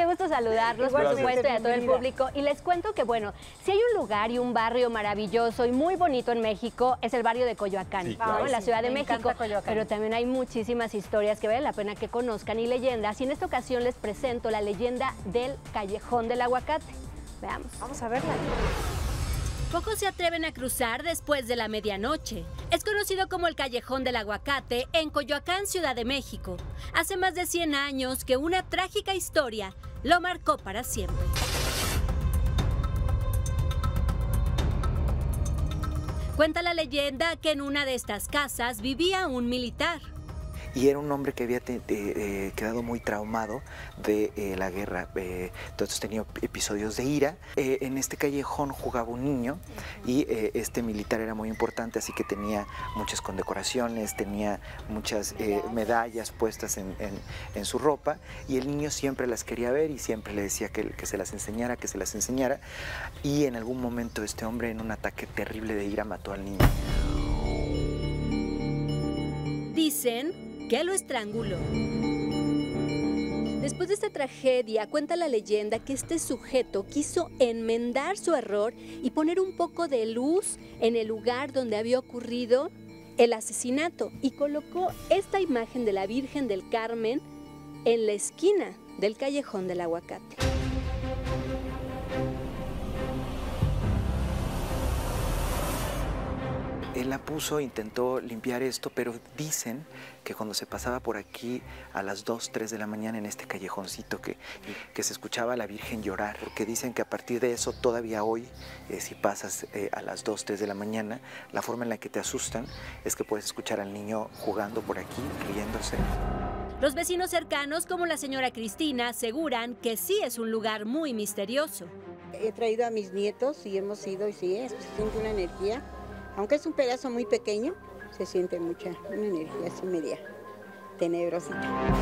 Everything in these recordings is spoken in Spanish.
qué gusto saludarlos, por supuesto, y a todo el público. Y les cuento que, bueno, si hay un lugar y un barrio maravilloso y muy bonito en México, es el barrio de Coyoacán, Sí, claro. ¿no? En la Ciudad de Me México. encanta Coyoacán. Pero también hay muchísimas historias que vale la pena que conozcan y leyendas. Y en esta ocasión les presento la leyenda del Callejón del Aguacate. Veamos. Vamos a verla. Pocos se atreven a cruzar después de la medianoche. Es conocido como el Callejón del Aguacate en Coyoacán, Ciudad de México. Hace más de 100 años que una trágica historia lo marcó para siempre. Cuenta la leyenda que en una de estas casas vivía un militar. Y era un hombre que había quedado muy traumado de la guerra, entonces tenía episodios de ira. En este callejón jugaba un niño y este militar era muy importante, así que tenía muchas condecoraciones, tenía muchas medallas puestas en su ropa, y el niño siempre las quería ver y siempre le decía que se las enseñara, que se las enseñara, y en algún momento este hombre, en un ataque terrible de ira, mató al niño. Dicen que lo estranguló. Después de esta tragedia, cuenta la leyenda que este sujeto quiso enmendar su error y poner un poco de luz en el lugar donde había ocurrido el asesinato, y colocó esta imagen de la Virgen del Carmen en la esquina del Callejón del Aguacate. Él la puso, intentó limpiar esto, pero dicen que cuando se pasaba por aquí a las 2, 3 de la mañana en este callejoncito que se escuchaba a la Virgen llorar, porque dicen que a partir de eso todavía hoy, si pasas a las 2, 3 de la mañana, la forma en la que te asustan es que puedes escuchar al niño jugando por aquí, riéndose. Los vecinos cercanos, como la señora Cristina, aseguran que sí es un lugar muy misterioso. He traído a mis nietos y hemos ido, y sí, se siente una energía. Aunque es un pedazo muy pequeño, se siente una energía así media tenebrosita.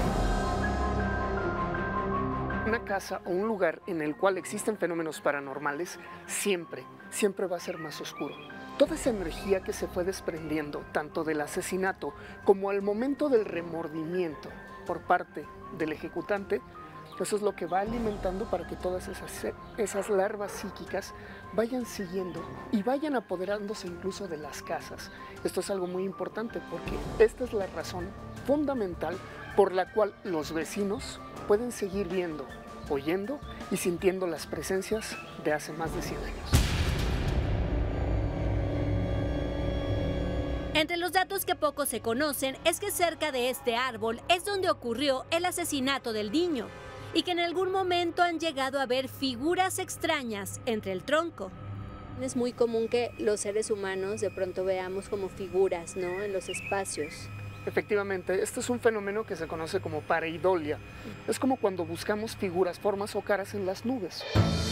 Una casa o un lugar en el cual existen fenómenos paranormales siempre va a ser más oscuro. Toda esa energía que se fue desprendiendo, tanto del asesinato como al momento del remordimiento por parte del ejecutante, eso es lo que va alimentando para que todas esas larvas psíquicas vayan siguiendo y vayan apoderándose incluso de las casas. Esto es algo muy importante porque esta es la razón fundamental por la cual los vecinos pueden seguir viendo, oyendo y sintiendo las presencias de hace más de 100 años. Entre los datos que poco se conocen es que cerca de este árbol es donde ocurrió el asesinato del niño, y que en algún momento han llegado a ver figuras extrañas entre el tronco. Es muy común que los seres humanos de pronto veamos como figuras, ¿no?, en los espacios. Efectivamente, este es un fenómeno que se conoce como pareidolia. Es como cuando buscamos figuras, formas o caras en las nubes.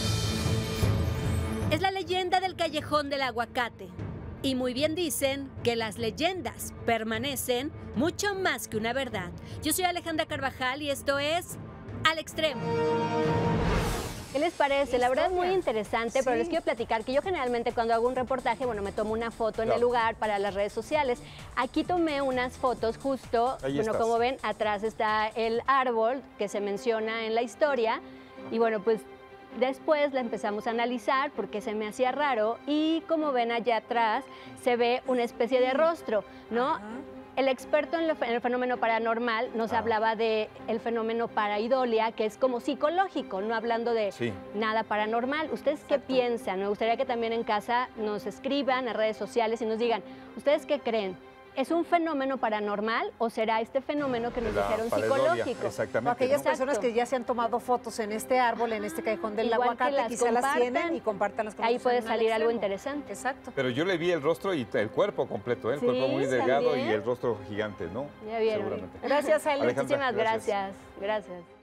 Es la leyenda del Callejón del Aguacate. Y muy bien dicen que las leyendas permanecen mucho más que una verdad. Yo soy Alejandra Carvajal y esto es Al Extremo. ¿Qué les parece? La verdad es muy interesante, pero les quiero platicar que yo generalmente cuando hago un reportaje, bueno, me tomo una foto en el lugar para las redes sociales. Aquí tomé unas fotos justo, bueno, como ven, atrás está el árbol que se menciona en la historia, y bueno, pues después la empezamos a analizar porque se me hacía raro, y como ven allá atrás se ve una especie de rostro, ¿no? El experto en el fenómeno paranormal nos hablaba del fenómeno pareidolia, que es como psicológico, no hablando de nada paranormal. ¿Ustedes qué piensan? Me gustaría que también en casa nos escriban a redes sociales y nos digan, ¿ustedes qué creen? ¿Es un fenómeno paranormal o será este fenómeno que nos dijeron psicológico? Exactamente. O aquellas personas que ya se han tomado fotos en este árbol, en este callejón del aguacate, quizá las tienen y compártanlas con nosotros. Ahí puede salir algo interesante. Exacto. Pero yo le vi el rostro y el cuerpo completo, el cuerpo muy delgado y el rostro gigante, ¿no? Ya vieron. Seguramente. Gracias, Ale. Muchísimas gracias. Gracias.